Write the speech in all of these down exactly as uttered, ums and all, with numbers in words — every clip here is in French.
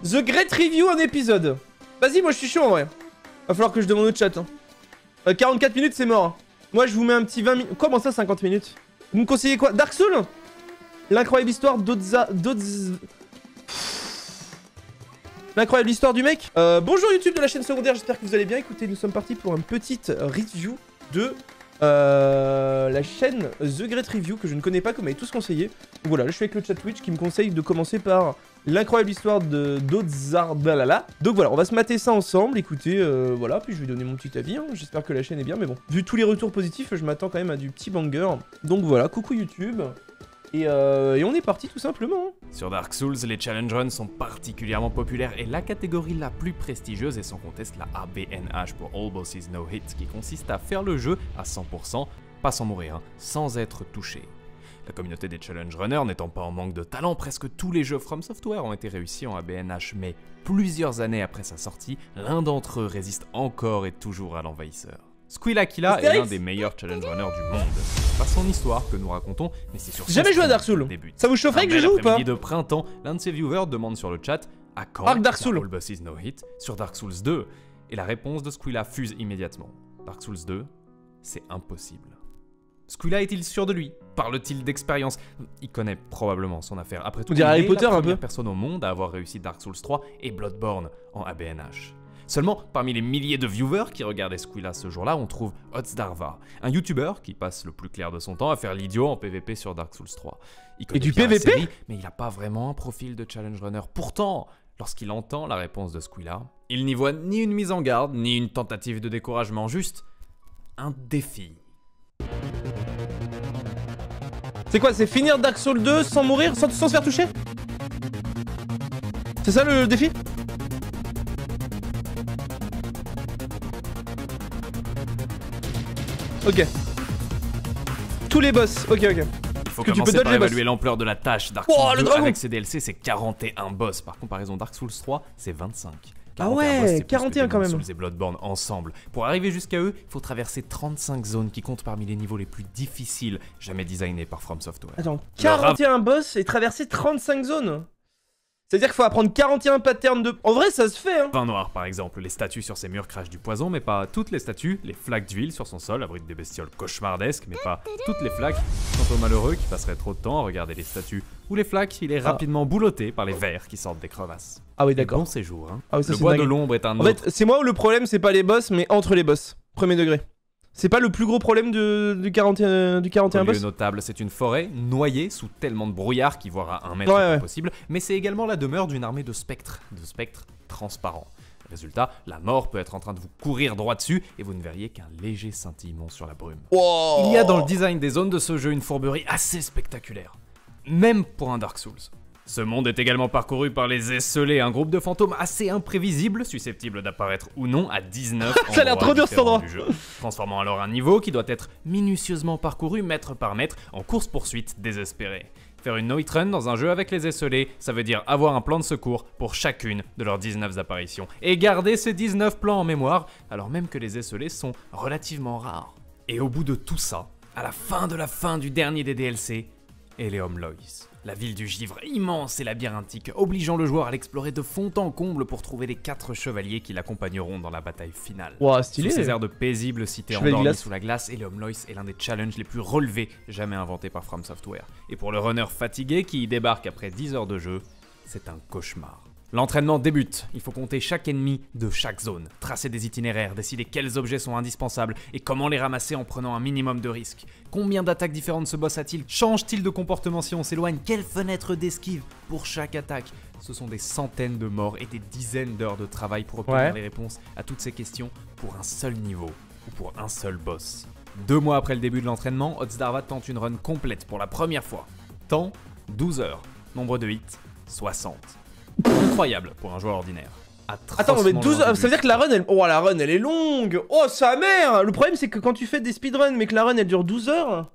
The Great Review en épisode. Vas-y, moi je suis chaud en vrai. Va falloir que je demande au chat. Hein. Euh, quarante-quatre minutes, c'est mort. Moi je vous mets un petit vingt minutes. Comment ça, cinquante minutes? Vous me conseillez quoi? Dark Souls? L'incroyable histoire d'Odza... d'Odz... L'incroyable histoire du mec. euh, Bonjour YouTube de la chaîne secondaire, j'espère que vous allez bien. Écoutez, nous sommes partis pour un petit review de euh, la chaîne The Great Review, que je ne connais pas, que vous m'avez tous conseillé. Donc voilà, là je suis avec le chat Twitch qui me conseille de commencer par l'incroyable histoire de d'Odzardalala. Donc voilà, on va se mater ça ensemble, écoutez, euh, voilà, puis je vais donner mon petit avis, hein. J'espère que la chaîne est bien, mais bon, vu tous les retours positifs, je m'attends quand même à du petit banger. Donc voilà, coucou YouTube. Et, euh, et on est parti tout simplement. Sur Dark Souls, les challenge runs sont particulièrement populaires et la catégorie la plus prestigieuse est sans conteste la A B N H pour All Bosses No Hit, qui consiste à faire le jeu à cent pour cent, pas sans mourir, hein, sans être touché. La communauté des challenge runners n'étant pas en manque de talent, presque tous les jeux From Software ont été réussis en A B N H, mais plusieurs années après sa sortie, l'un d'entre eux résiste encore et toujours à l'envahisseur. Squealakila est l'un des meilleurs challenge runners du monde. C'est pas son histoire que nous racontons, mais c'est sur jamais joué à Dark Souls. Ça vous chaufferait que je joue ou pas? De printemps, l'un de ses viewers demande sur le chat à quand Arc Dark Souls All Bosses No Hit sur Dark Souls deux, et la réponse de Squeala fuse immédiatement. Dark Souls deux, c'est impossible. Squeala est-il sûr de lui? Parle-t-il d'expérience? Il connaît probablement son affaire. Après tout, il est Harry Potter, la un première peu. personne au monde à avoir réussi Dark Souls trois et Bloodborne en A B N H. Seulement, parmi les milliers de viewers qui regardaient Squeala ce jour-là, on trouve Odzdarva, un YouTuber qui passe le plus clair de son temps à faire l'idiot en P V P sur Dark Souls trois. Il connaît Et du bien P V P? la série, mais il n'a pas vraiment un profil de challenge runner. Pourtant, lorsqu'il entend la réponse de Squeala, il n'y voit ni une mise en garde, ni une tentative de découragement, juste un défi. C'est quoi? C'est finir Dark Souls deux sans mourir, sans, sans se faire toucher? C'est ça le défi? Ok. Tous les boss, ok ok. Il faut que tu commencer peux par dodger évaluer l'ampleur de la tâche. Dark Oh, Souls le deux dragon. avec ses D L C, c'est quarante et un boss. Par comparaison, Dark Souls trois, c'est vingt-cinq. Ah quarante et un ouais, boss, c'est plus quarante et un que quand Demon's même. Souls et Bloodborne ensemble. Pour arriver jusqu'à eux, il faut traverser trente-cinq zones qui comptent parmi les niveaux les plus difficiles jamais designés par From Software. Attends, quarante et un boss et traverser trente-cinq zones? C'est-à-dire qu'il faut apprendre quarante et un patterns de... En vrai, ça se fait, hein. Vin noir, par exemple. Les statues sur ses murs crachent du poison, mais pas toutes les statues. Les flaques d'huile sur son sol abritent des bestioles cauchemardesques, mais pas toutes les flaques. Quant au malheureux qui passerait trop de temps à regarder les statues ou les flaques, il est Ah. rapidement boulotté par les vers qui sortent des crevasses. Ah oui, Et d'accord. bon séjour, hein. Ah oui, ça, Le c'est bois de dingue. l'ombre est un En autre. fait, c'est moi où le problème, c'est pas les boss, mais entre les boss. Premier degré. C'est pas le plus gros problème de, du, quarante et un, du quarante et un Au lieu boss? notable, c'est une forêt noyée sous tellement de brouillard qui voire à un mètre Ouais, est ouais. impossible, mais c'est également la demeure d'une armée de spectres, de spectres transparents. Résultat, la mort peut être en train de vous courir droit dessus et vous ne verriez qu'un léger scintillement sur la brume. Wow. Il y a dans le design des zones de ce jeu une fourberie assez spectaculaire, même pour un Dark Souls. Ce monde est également parcouru par les esselés, un groupe de fantômes assez imprévisibles, susceptibles d'apparaître ou non à dix-neuf Ça a l'air trop dur, cet différents endroit. du jeu, transformant alors un niveau qui doit être minutieusement parcouru mètre par mètre en course-poursuite désespérée. Faire une no-hit run dans un jeu avec les esselés, ça veut dire avoir un plan de secours pour chacune de leurs dix-neuf apparitions, et garder ces dix-neuf plans en mémoire, alors même que les esselés sont relativement rares. Et au bout de tout ça, à la fin de la fin du dernier des D L C, Eleum Lois. La ville du givre immense et labyrinthique, obligeant le joueur à l'explorer de fond en comble pour trouver les quatre chevaliers qui l'accompagneront dans la bataille finale. Wow, stylé. Sous ces airs de paisible cité Chevalier de endormie glace. sous la glace, Eleum Lois est l'un des challenges les plus relevés jamais inventés par From Software. Et pour le runner fatigué qui y débarque après dix heures de jeu, c'est un cauchemar. L'entraînement débute, il faut compter chaque ennemi de chaque zone, tracer des itinéraires, décider quels objets sont indispensables et comment les ramasser en prenant un minimum de risques. Combien d'attaques différentes ce boss a-t-il? Change-t-il de comportement si on s'éloigne? Quelle fenêtre d'esquive pour chaque attaque? Ce sont des centaines de morts et des dizaines d'heures de travail pour obtenir Ouais. les réponses à toutes ces questions pour un seul niveau ou pour un seul boss. Deux mois après le début de l'entraînement, Odzdarva tente une run complète pour la première fois. Temps, douze heures. Nombre de hits, soixante. Incroyable pour un joueur ordinaire. Attends, mais douze... heures Ça veut dire que la run, elle... Oh, la run, elle est longue. Oh, sa mère. Le problème, c'est que quand tu fais des speedruns, mais que la run, elle dure douze heures...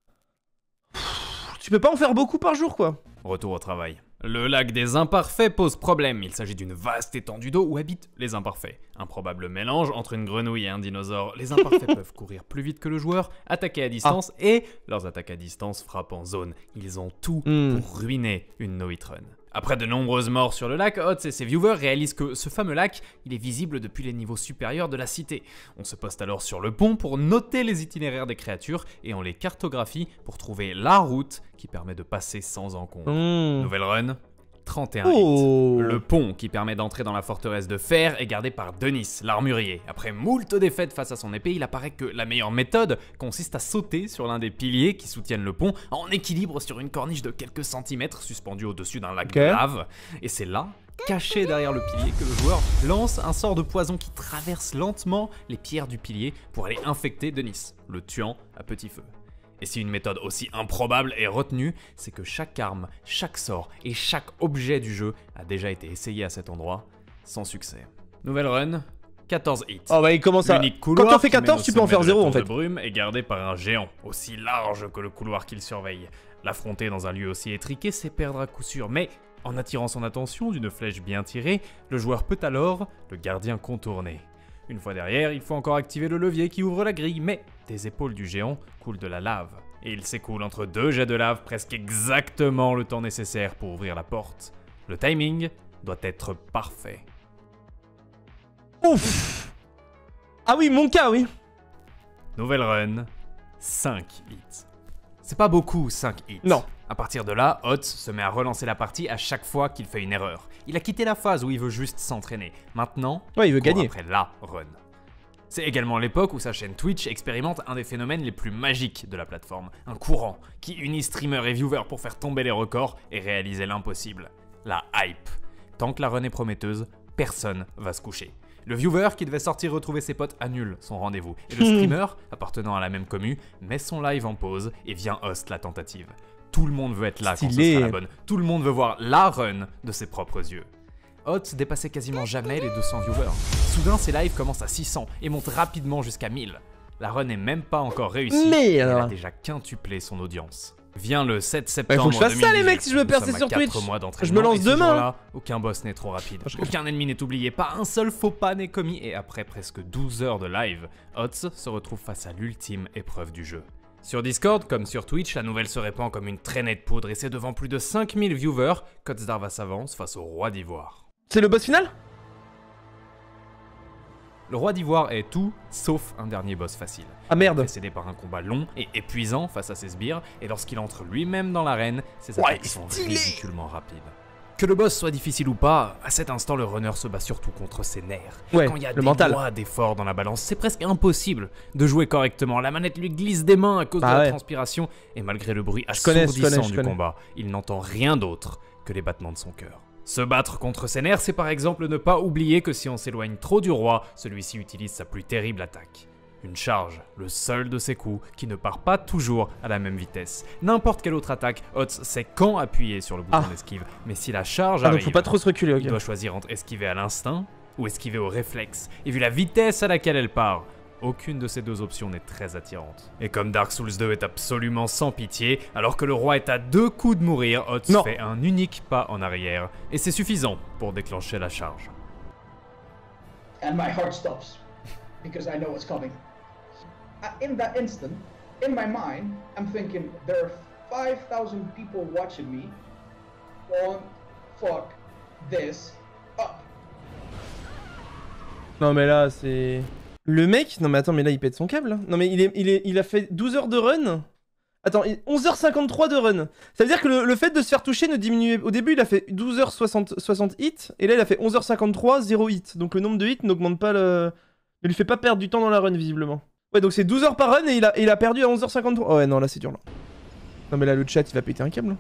Tu peux pas en faire beaucoup par jour, quoi. Retour au travail. Le lac des imparfaits pose problème. Il s'agit d'une vaste étendue d'eau où habitent les imparfaits. Un probable mélange entre une grenouille et un dinosaure. Les imparfaits peuvent courir plus vite que le joueur, attaquer à distance et leurs attaques à distance frappent en zone. Ils ont tout Mm. pour ruiner une no-hit run. Après de nombreuses morts sur le lac, Hotz et ses viewers réalisent que ce fameux lac, il est visible depuis les niveaux supérieurs de la cité. On se poste alors sur le pont pour noter les itinéraires des créatures et on les cartographie pour trouver la route qui permet de passer sans encombre. Mmh. Nouvelle run, trente et un Oh. hits. Le pont qui permet d'entrer dans la forteresse de fer est gardé par Denis, l'armurier. Après moult défaites face à son épée, il apparaît que la meilleure méthode consiste à sauter sur l'un des piliers qui soutiennent le pont en équilibre sur une corniche de quelques centimètres suspendue au-dessus d'un lac Ok. de lave. Et c'est là, caché derrière le pilier, que le joueur lance un sort de poison qui traverse lentement les pierres du pilier pour aller infecter Denis, le tuant à petit feu. Et si une méthode aussi improbable est retenue, c'est que chaque arme, chaque sort et chaque objet du jeu a déjà été essayé à cet endroit, sans succès. Nouvelle run, quatorze hits. Oh bah il commence à... L'unique couloir Quand on fait qui mène quatorze, au tu peux en sommet faire de la zéro en tour fait. de brume est gardé par un géant, aussi large que le couloir qu'il surveille. L'affronter dans un lieu aussi étriqué, c'est perdre à coup sûr, mais en attirant son attention d'une flèche bien tirée, le joueur peut alors le gardien contourner. Une fois derrière, il faut encore activer le levier qui ouvre la grille, mais des épaules du géant coulent de la lave. Et il s'écoule entre deux jets de lave presque exactement le temps nécessaire pour ouvrir la porte. Le timing doit être parfait. Ouf. Ah oui, mon cas, oui. Nouvelle run, cinq hits. C'est pas beaucoup, cinq hits. Non. À partir de là, Hotz se met à relancer la partie à chaque fois qu'il fait une erreur. Il a quitté la phase où il veut juste s'entraîner. Maintenant, Ouais, il veut court gagner. après la run. C'est également l'époque où sa chaîne Twitch expérimente un des phénomènes les plus magiques de la plateforme. Un courant qui unit streamers et viewers pour faire tomber les records et réaliser l'impossible. La hype. Tant que la run est prometteuse, personne va se coucher. Le viewer qui devait sortir retrouver ses potes annule son rendez-vous. Et le streamer, appartenant à la même commu, met son live en pause et vient host la tentative. Tout le monde veut être là quand ce Stylé. sera la bonne. Tout le monde veut voir la run de ses propres yeux. Hotz dépassait quasiment jamais les deux cents viewers. Soudain, ses lives commencent à six cents et montent rapidement jusqu'à mille. La run n'est même pas encore réussie, Mais et elle alors. a déjà quintuplé son audience. Vient le sept Bah, septembre faut que je fasse ça, les deux mille mecs, si je veux dix-huit. Nous percer sommes sur à quatre Twitch. mois d'entraînement, Je me lance et ce demain. jour-là, aucun boss n'est trop rapide. Je- Aucun ennemi n'est oublié, pas un seul faux pas n'est commis, et après presque douze heures de live, Hotz se retrouve face à l'ultime épreuve du jeu. Sur Discord, comme sur Twitch, la nouvelle se répand comme une traînée de poudre, et c'est devant plus de cinq mille viewers qu'Hotz Darva s'avance face au roi d'Ivoire. C'est le boss final? Le roi d'Ivoire est tout, sauf un dernier boss facile. Ah merde. Précédé par un combat long et épuisant face à ses sbires, et lorsqu'il entre lui-même dans l'arène, ses Ouais, attaques sont stylé. ridiculement rapides. Que le boss soit difficile ou pas, à cet instant le runner se bat surtout contre ses nerfs. Ouais, Quand il y a le des mental. doigts d'effort dans la balance, c'est presque impossible de jouer correctement. La manette lui glisse des mains à cause Bah de la ouais. transpiration, et malgré le bruit Je connais, je assourdissant connais, je du connais. combat, il n'entend rien d'autre que les battements de son cœur. Se battre contre ses nerfs, c'est par exemple ne pas oublier que si on s'éloigne trop du roi, celui-ci utilise sa plus terrible attaque. Une charge, le seul de ses coups, qui ne part pas toujours à la même vitesse. N'importe quelle autre attaque, Hotz sait quand appuyer sur le bouton Ah. d'esquive, mais si la charge Ah donc arrive, faut pas trop se reculer, ok. il doit choisir entre esquiver à l'instinct ou esquiver au réflexe. Et vu la vitesse à laquelle elle part, aucune de ces deux options n'est très attirante. Et comme Dark Souls deux est absolument sans pitié, alors que le roi est à deux coups de mourir, Hotz Non. fait un unique pas en arrière, et c'est suffisant pour déclencher la charge. And my heart stops because I know what's coming. Uh, in that instant, in my mind, I'm thinking there are five thousand people watching me. Don't fuck this up. Non mais là c'est... Le mec... Non mais attends, mais là il pète son câble. Là. Non mais il, est, il, est, il a fait douze heures de run. Attends, il- onze heures cinquante-trois de run. Ça veut dire que le, le fait de se faire toucher ne diminuait... Au début il a fait douze heures soixante, soixante hits, et là il a fait onze heures cinquante-trois, zéro hit. Donc le nombre de hits n'augmente pas le... Ne lui fait pas perdre du temps dans la run visiblement. Ouais donc c'est douze heures par run et il a, et il a perdu à onze heures cinquante-trois. Oh ouais non là c'est dur là. Non mais là le chat il va péter un câble. Là.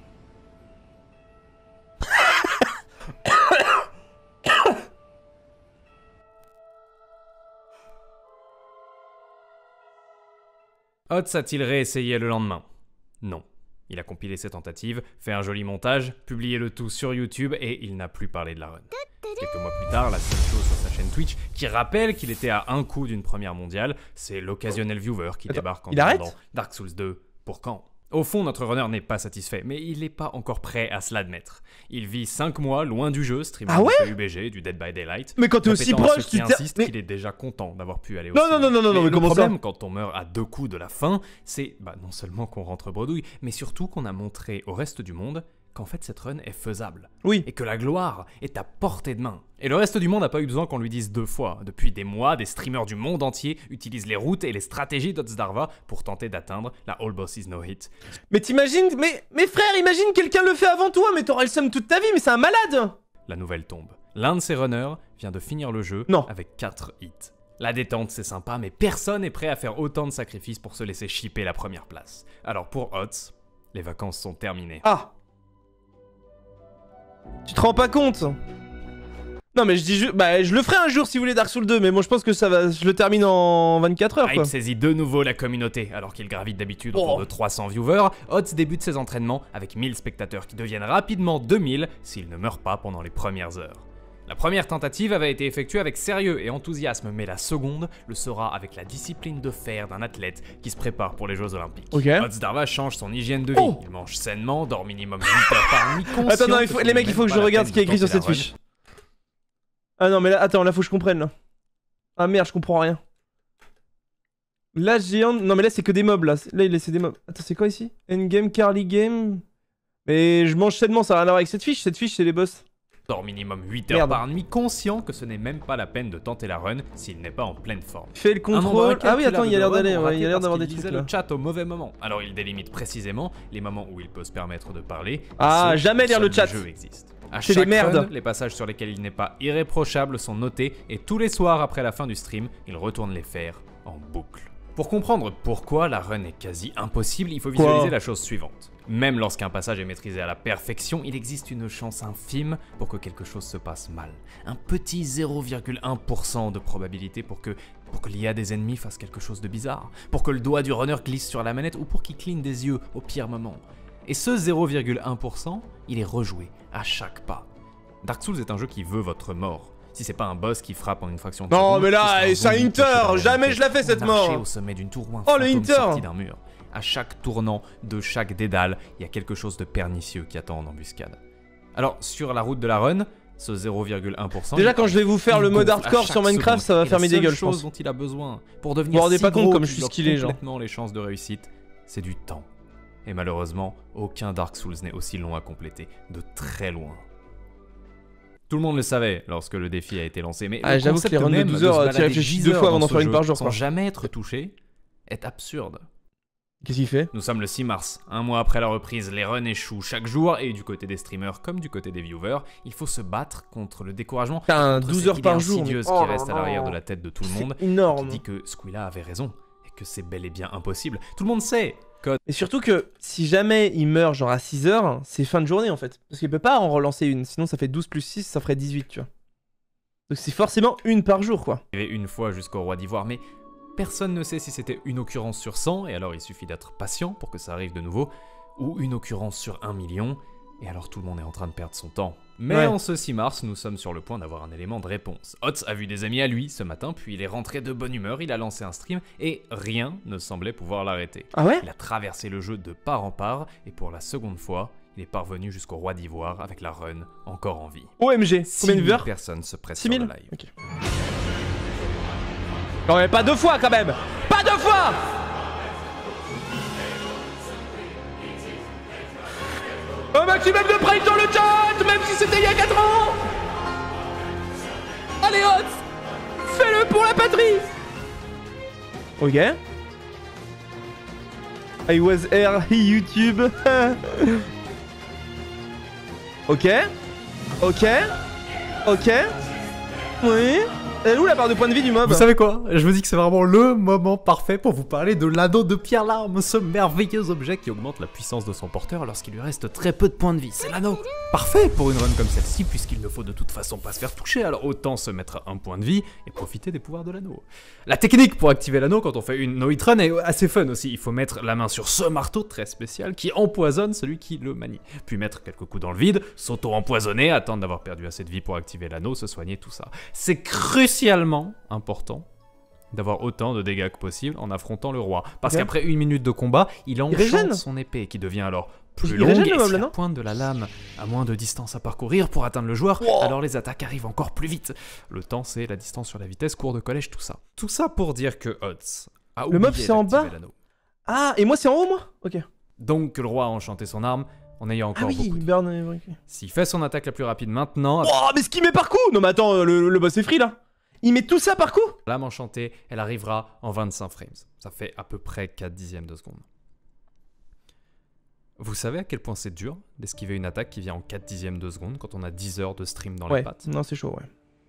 Hotz a-t-il réessayé le lendemain? Non. Il a compilé ses tentatives, fait un joli montage, publié le tout sur YouTube et il n'a plus parlé de la run. Quelques mois plus tard, la seule chose sur sa chaîne Twitch qui rappelle qu'il était à un coup d'une première mondiale, c'est l'occasionnel viewer qui Attends, débarque en il arrête demandant Dark Souls deux pour quand? Au fond, notre runner n'est pas satisfait, mais il n'est pas encore prêt à se l'admettre. Il vit cinq mois loin du jeu, streamant Ah ouais du U B G, du Dead by Daylight. Mais quand t'es aussi répétant à proche, ceux qui tu t'es- insistent mais- qu'il est déjà content d'avoir pu aller Non, aussi non, loin. non, non, non, mais le comment ça problème, quand on meurt à deux coups de la fin, c'est bah, non seulement qu'on rentre bredouille, mais surtout qu'on a montré au reste du monde qu'en fait cette run est faisable. Oui. Et que la gloire est à portée de main. Et le reste du monde n'a pas eu besoin qu'on lui dise deux fois. Depuis des mois, des streamers du monde entier utilisent les routes et les stratégies d'Otsdarva pour tenter d'atteindre la All Bosses No Hit. Mais t'imagines, mais, mais frère, imagine quelqu'un le fait avant toi, mais t'auras le seum toute ta vie, mais c'est un malade. La nouvelle tombe. L'un de ces runners vient de finir le jeu non. avec quatre hits. La détente c'est sympa, mais personne n'est prêt à faire autant de sacrifices pour se laisser shipper la première place. Alors pour Otz, les vacances sont terminées. Ah. Tu te rends pas compte? Non mais je dis, je, bah, je le ferai un jour si vous voulez Dark Souls deux, mais moi je pense que ça va, je le termine en vingt-quatre heures quoi. Hype saisit de nouveau la communauté, alors qu'il gravite d'habitude autour oh. de trois cents viewers. Otz débute ses entraînements avec mille spectateurs qui deviennent rapidement deux mille s'il ne meurt pas pendant les premières heures. La première tentative avait été effectuée avec sérieux et enthousiasme, mais la seconde le sera avec la discipline de fer d'un athlète qui se prépare pour les Jeux Olympiques. Okay. Otsdarva change son hygiène de vie. Oh. Il mange sainement, dort minimum huit heures par nuit. Attends, non, il faut, les mecs, il faut que je regarde ce qui est écrit sur cette fiche. Ah non, mais là, attends, là faut que je comprenne là. Ah merde, je comprends rien. Là, géant. Non, mais là, c'est que des mobs là. Là, il laisse des mobs. Attends, c'est quoi ici? Endgame, Carly Game. Mais je mange sainement, ça n'a rien à voir avec cette fiche. Cette fiche, c'est les boss. Dort minimum huit heures Merde. par nuit, conscient que ce n'est même pas la peine de tenter la run s'il n'est pas en pleine forme. Fait le contrôle. Ah oui, attends, il y a l'air d'aller, ouais, il y a l'air d'avoir des trucs là. Le chat au mauvais moment. Alors il délimite précisément les moments où il peut se permettre de parler. Ah, jamais lire le chat. Le jeu existe. À c'est chaque des merdes. Run, les passages sur lesquels il n'est pas irréprochable sont notés et tous les soirs après la fin du stream, il retourne les faire en boucle. Pour comprendre pourquoi la run est quasi impossible, il faut visualiser Quoi la chose suivante. Même lorsqu'un passage est maîtrisé à la perfection, il existe une chance infime pour que quelque chose se passe mal. Un petit zéro virgule un pour cent de probabilité pour que, pour que l'I A des ennemis fasse quelque chose de bizarre, pour que le doigt du runner glisse sur la manette ou pour qu'il cligne des yeux au pire moment. Et ce zéro virgule un pour cent, il est rejoué à chaque pas. Dark Souls est un jeu qui veut votre mort. Si c'est pas un boss qui frappe en une fraction de Non seconde, mais là, c'est un Inter, jamais je la fais cette mort. Au sommet d'une tour ou un oh le fantôme sorti Inter d'un mur. À chaque tournant de chaque dédale, il y a quelque chose de pernicieux qui attend en embuscade. Alors, sur la route de la run, ce zéro virgule un pour cent... Déjà quand je vais vous faire le mode hardcore sur Minecraft, ça va fermer des gueules, je pense. La seule chose dont il a besoin pour devenir vous vous rendez si pas compte gros comme je suis skillé, genre. complètement les chances de réussite, c'est du temps. Et malheureusement, aucun Dark Souls n'est aussi long à compléter, de très loin. Tout le monde le savait lorsque le défi a été lancé, mais ah, le j'avoue que les runs de douze heures, tu réfléchis deux fois avant d'en faire une par jour, sans jamais être touché, est absurde. Qu'est-ce qu'il fait? Nous sommes le six mars, un mois après la reprise, les runs échouent chaque jour et du côté des streamers comme du côté des viewers, il faut se battre contre le découragement. Putain, douze heures par jour, mais... oh, qui reste à l'arrière de la tête de tout le monde, énorme. qui dit que Squilla avait raison et que c'est bel et bien impossible. Tout le monde sait. Code. Et surtout que si jamais il meurt genre à six heures, c'est fin de journée en fait. Parce qu'il peut pas en relancer une, sinon ça fait douze plus six, ça ferait dix-huit, tu vois. Donc c'est forcément une par jour quoi. Il y avait une fois jusqu'au roi d'Ivoire, mais personne ne sait si c'était une occurrence sur cent, et alors il suffit d'être patient pour que ça arrive de nouveau, ou une occurrence sur un million, et alors tout le monde est en train de perdre son temps. Mais ouais. En ce six mars, nous sommes sur le point d'avoir un élément de réponse. Otz a vu des amis à lui ce matin, puis il est rentré de bonne humeur, il a lancé un stream, et rien ne semblait pouvoir l'arrêter. Ah ouais? Il a traversé le jeu de part en part, et pour la seconde fois, il est parvenu jusqu'au roi d'Ivoire avec la run encore en vie. O M G, combien de viewers? Personne se presse sur le live. Okay. Non mais pas deux fois quand même. Pas deux fois. Un maximum de praise dans le chat, même si c'était il y a quatre ans. Allez Otz, fais-le pour la patrie. Ok. I was here, YouTube. Ok. Ok. Ok. Oui. Elle est où la barre de point de vie du mob? Vous savez quoi? Je me dis que c'est vraiment le moment parfait pour vous parler de l'anneau de pierre larme, ce merveilleux objet qui augmente la puissance de son porteur lorsqu'il lui reste très peu de points de vie. C'est l'anneau parfait pour une run comme celle-ci, puisqu'il ne faut de toute façon pas se faire toucher, alors autant se mettre à un point de vie et profiter des pouvoirs de l'anneau. La technique pour activer l'anneau quand on fait une no hit run est assez fun aussi. Il faut mettre la main sur ce marteau très spécial qui empoisonne celui qui le manie, puis mettre quelques coups dans le vide, s'auto-empoisonner, attendre d'avoir perdu assez de vie pour activer l'anneau, se soigner, tout ça. C'est crucial. Crucialement important d'avoir autant de dégâts que possible en affrontant le roi. Parce okay. qu'après une minute de combat, il enchante son épée qui devient alors plus longue et si la pointe de la lame a moins de distance à parcourir pour atteindre le joueur, wow. alors les attaques arrivent encore plus vite. Le temps, c'est la distance sur la vitesse, cours de collège, tout ça. Tout ça pour dire que Otz a oublié le mob c'est en bas. Ah, et moi c'est en haut moi? Ok. Donc que le roi a enchanté son arme, en ayant encore Ah oui, beaucoup de... burn... euh, ok. S'il fait son attaque la plus rapide maintenant, Oh, mais ce qu'il met par coup! Non, mais attends, le, le boss est free là. Il met tout ça par coup? lame enchantée, elle arrivera en vingt-cinq frames. Ça fait à peu près quatre dixièmes de seconde. Vous savez à quel point c'est dur d'esquiver une attaque qui vient en quatre dixièmes de seconde quand on a dix heures de stream dans Ouais, les pattes? non, c'est chaud, ouais.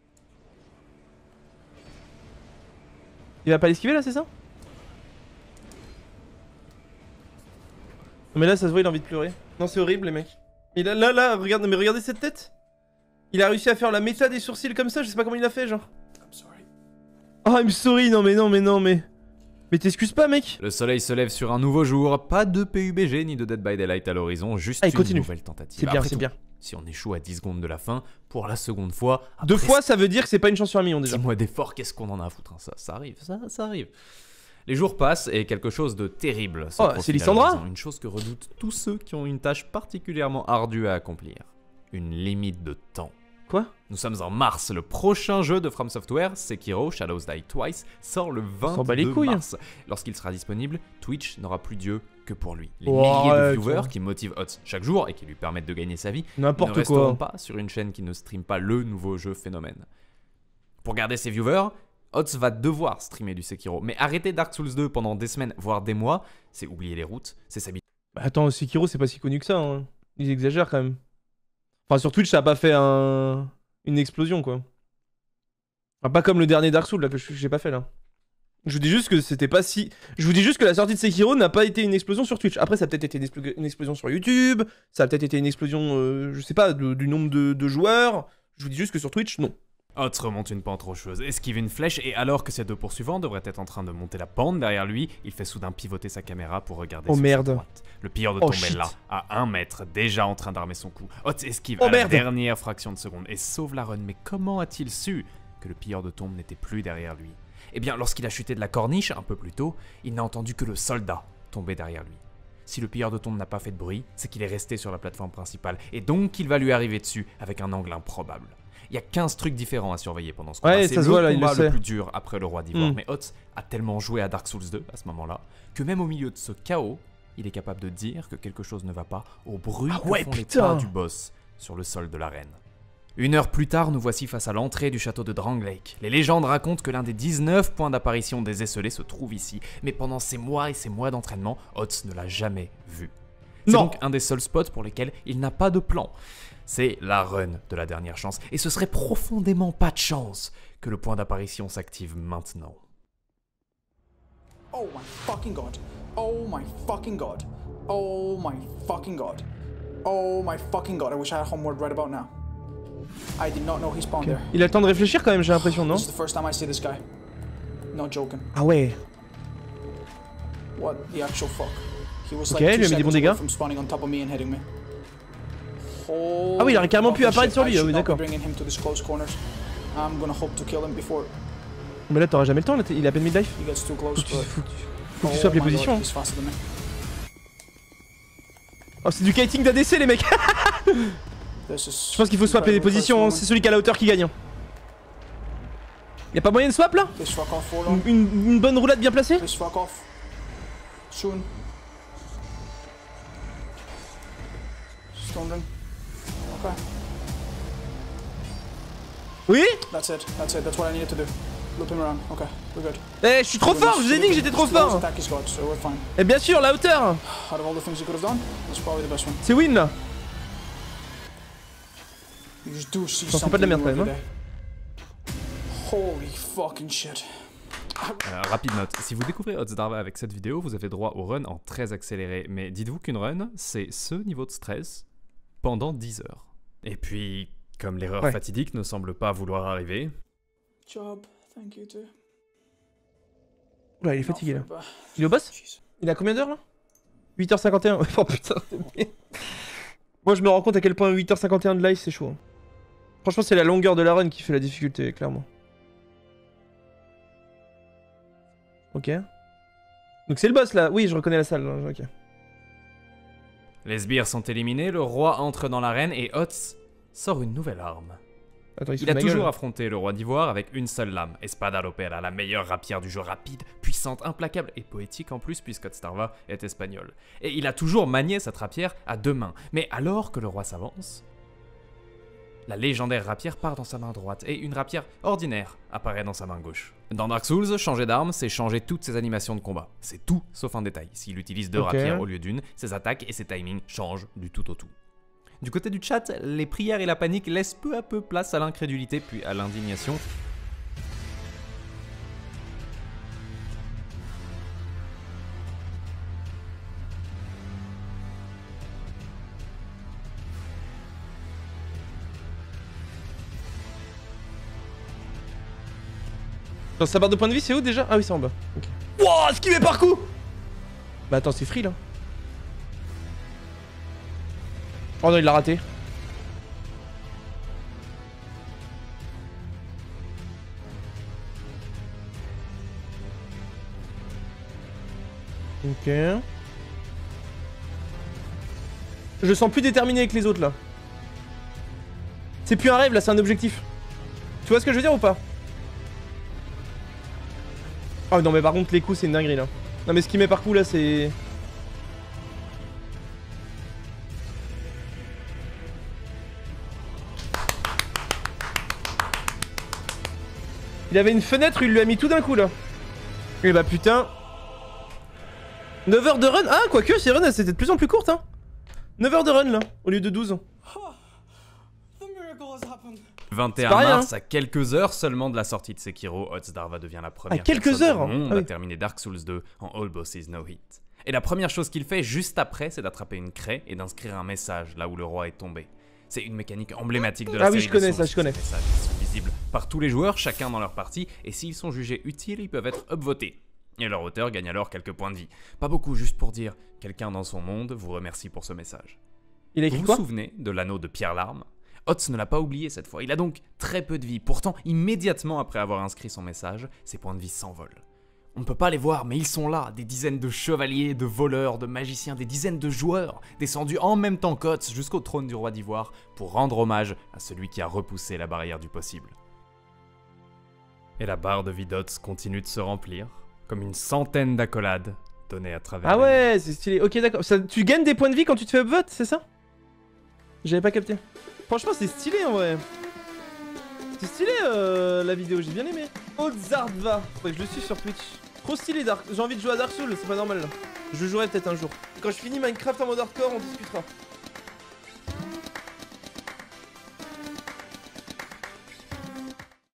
Il va pas l'esquiver là, c'est ça? Non, mais là, ça se voit, il a envie de pleurer. Non, c'est horrible, les mecs. Et là, là, là, regarde, mais regardez cette tête. Il a réussi à faire la méta des sourcils comme ça, je sais pas comment il a fait, genre. Oh, I'm sorry, non, mais non, mais non, mais. Mais t'excuses pas, mec. Le soleil se lève sur un nouveau jour, pas de P U B G ni de Dead by Daylight à l'horizon, juste Allez, une continue. nouvelle tentative. C'est bien, Après c'est tout, bien. Si on échoue à dix secondes de la fin, pour la seconde fois... Deux après fois, ça veut dire que c'est pas une chance sur un million déjà. six mois d'effort, qu'est-ce qu'on en a à foutre, hein, ça, ça arrive, ça, ça arrive. Les jours passent et quelque chose de terrible se Oh, profile c'est à Lysandra. l'horizon, une chose que redoutent tous ceux qui ont une tâche particulièrement ardue à accomplir. Une limite de temps. Quoi? Nous sommes en mars, le prochain jeu de From Software, Sekiro Shadows Die Twice, sort le s'en bat les vingt-deux couilles. mars. Lorsqu'il sera disponible, Twitch n'aura plus Dieu que pour lui. Les Oh, milliers de arrête, viewers ouais. qui motivent Hotz chaque jour et qui lui permettent de gagner sa vie ne N'importe resteront quoi. pas sur une chaîne qui ne stream pas le nouveau jeu phénomène. Pour garder ses viewers, Hotz va devoir streamer du Sekiro. Mais arrêter Dark Souls deux pendant des semaines, voire des mois, c'est oublier les routes, c'est s'habituer. Bah, attends, Sekiro, c'est pas si connu que ça, hein. Ils exagèrent quand même. Enfin, sur Twitch, ça a pas fait un... une explosion, quoi. Enfin, pas comme le dernier Dark Souls, là, que j'ai pas fait, là. Je vous dis juste que c'était pas si... Je vous dis juste que la sortie de Sekiro n'a pas été une explosion sur Twitch. Après, ça a peut-être été une, explo- une explosion sur YouTube, ça a peut-être été une explosion, euh, je sais pas, de- du nombre de, de joueurs. Je vous dis juste que sur Twitch, non. Hotz remonte une pente rocheuse, esquive une flèche et alors que ses deux poursuivants devraient être en train de monter la pente derrière lui, il fait soudain pivoter sa caméra pour regarder Oh, sur merde. sa droite. Le pilleur de Oh, tombe est shit. là, à un mètre, déjà en train d'armer son coup. Hotz esquive Oh, à la merde. dernière fraction de seconde et sauve la run. Mais comment a-t-il su que le pilleur de tombe n'était plus derrière lui? Eh bien, lorsqu'il a chuté de la corniche un peu plus tôt, il n'a entendu que le soldat tomber derrière lui. Si le pilleur de tombe n'a pas fait de bruit, c'est qu'il est resté sur la plateforme principale et donc il va lui arriver dessus avec un angle improbable. Il y a quinze trucs différents à surveiller pendant ce combat. Ouais, C'est ça se le voit, là, il combat le le sait. plus dur après le roi d'Ivoire. Mm. Mais Hotz a tellement joué à Dark Souls deux à ce moment-là que même au milieu de ce chaos, il est capable de dire que quelque chose ne va pas au bruit Ah que ouais, font putain. les pas du boss sur le sol de l'arène. Une heure plus tard, nous voici face à l'entrée du château de Dranglake. Les légendes racontent que l'un des dix-neuf points d'apparition des esselés se trouve ici, mais pendant ces mois et ces mois d'entraînement, Hotz ne l'a jamais vu. C'est Non. donc un des seuls spots pour lesquels il n'a pas de plan. C'est la run de la dernière chance, et ce serait profondément pas de chance que le point d'apparition s'active maintenant. Oh my fucking god. Oh my fucking god. Oh my fucking god. Oh my fucking god. I wish I had homework right about now. I did not know he spawned there. Il a le temps de réfléchir quand même, j'ai l'impression, non? This is the first time I see this guy. Not joking. Ah ouais. What the actual fuck? He was Ok, like two lui a mis des bons seconds dégâts. away from spawning on top of me and hitting me. Ah oui, il aurait carrément pu Holy apparaître shit, sur lui, I ah should oui, not be d'accord. bringing him to this close corners. I'm gonna hope to kill him before Mais là, t'auras jamais le temps, là, t'es- il a à peine midlife. he gets too close. Faut que tu, But faut que tu- faut que tu oh swappes les my god, positions. hein. he's faster than me. Oh, c'est du kiting d'A D C, les mecs. This is Je pense qu'il faut swapper les positions, hein. C'est celui qui a la hauteur qui gagne. hein. Y'a pas moyen de swap là? Please fuck off, Warlock. une, une- une bonne roulade bien placée? Please fuck off. Soon. Stone ring. Okay. Oui? That's it. That's it. That's what I needed to do. Loop him around. Okay, we're good. Eh, je suis trop fort, je vous ai dit que j'étais trop fort. Attack is God, so we're fine. Et bien sûr, la hauteur. Out of all the things you could have done, that's probably the best one. C'est win là. You just do see J'en fais pas de la something merde, new quand every day. Holy fucking shit. Euh, rapide note, si vous découvrez Hotz Darva avec cette vidéo, vous avez droit au run en très accéléré. Mais dites-vous qu'une run, c'est ce niveau de stress pendant dix heures. Et puis, comme l'erreur Ouais. fatidique ne semble pas vouloir arriver, Job, thank you too. Ouais, il est fatigué là. Bah, Il est au boss? jeez. Il a combien d'heures là? huit heures cinquante et un. Oh putain. Moi je me rends compte à quel point huit heures cinquante et un de live c'est chaud. hein. Franchement, c'est la longueur de la run qui fait la difficulté, clairement. Ok. Donc c'est le boss là. Oui, je reconnais la salle. hein, Ok. les sbires sont éliminés, le roi entre dans l'arène et Hotz sort une nouvelle arme. Attends, il se Il fout a de ma toujours gueule. affronté le roi d'Ivoire avec une seule lame, Espada Ropera, la meilleure rapière du jeu, rapide, puissante, implacable et poétique en plus puisque Otstarva est espagnol. Et il a toujours manié cette rapière à deux mains. Mais alors que le roi s'avance, la légendaire rapière part dans sa main droite et une rapière ordinaire apparaît dans sa main gauche. Dans Dark Souls, changer d'arme, c'est changer toutes ses animations de combat. C'est tout sauf un détail. S'il utilise deux Ok. rapières au lieu d'une, ses attaques et ses timings changent du tout au tout. Du côté du chat, les prières et la panique laissent peu à peu place à l'incrédulité puis à l'indignation. Dans sa barre de points de vie, c'est où déjà? Ah oui, c'est en bas. Ok. Wouah, esquivé par coup. Bah attends, c'est free là. Oh non, il l'a raté. Ok. Je le sens plus déterminé que les autres là. C'est plus un rêve là, c'est un objectif. Tu vois ce que je veux dire ou pas? Oh non mais par contre les coups c'est une dinguerie là. Non mais ce qu'il met par coup là c'est... Il avait une fenêtre, il lui a mis tout d'un coup là. Et bah putain. neuf heures de run. Ah quoique ces runs c'était de plus en plus courte hein. neuf heures de run là, au lieu de douze. vingt et un pas rien, mars, à quelques heures seulement de la sortie de Sekiro, Otstarva devient la première À quelques personne heures au monde Ah oui. à terminer Dark Souls deux en All Bosses No Hit. Et la première chose qu'il fait juste après, c'est d'attraper une craie et d'inscrire un message là où le roi est tombé. C'est une mécanique emblématique de la Ah oui, série je connais de ça, Souls. je connais. Ces messages sont visibles par tous les joueurs, chacun dans leur partie, et s'ils sont jugés utiles, ils peuvent être upvotés. Et leur auteur gagne alors quelques points de vie. Pas beaucoup, juste pour dire « Quelqu'un dans son monde vous remercie pour ce message ». Il a Vous écrit vous quoi? souvenez de l'anneau de Pierre Larme? Otz ne l'a pas oublié cette fois, il a donc très peu de vie. Pourtant, immédiatement après avoir inscrit son message, ses points de vie s'envolent. On ne peut pas les voir, mais ils sont là, des dizaines de chevaliers, de voleurs, de magiciens, des dizaines de joueurs, descendus en même temps qu'Otz jusqu'au trône du roi d'Ivoire pour rendre hommage à celui qui a repoussé la barrière du possible. Et la barre de vie d'Otz continue de se remplir, comme une centaine d'accolades données à travers Ah les ouais, c'est stylé. Ok d'accord. Ça- Tu gagnes des points de vie quand tu te fais upvote, c'est ça? J'avais pas capté. Franchement c'est stylé en vrai. C'est stylé euh, la vidéo, j'ai bien aimé. Otstarva, faudrait que je le suis sur Twitch. Trop stylé Dark. J'ai envie de jouer à Dark Souls, c'est pas normal là. Je jouerai peut-être un jour. Quand je finis Minecraft en mode hardcore, on discutera.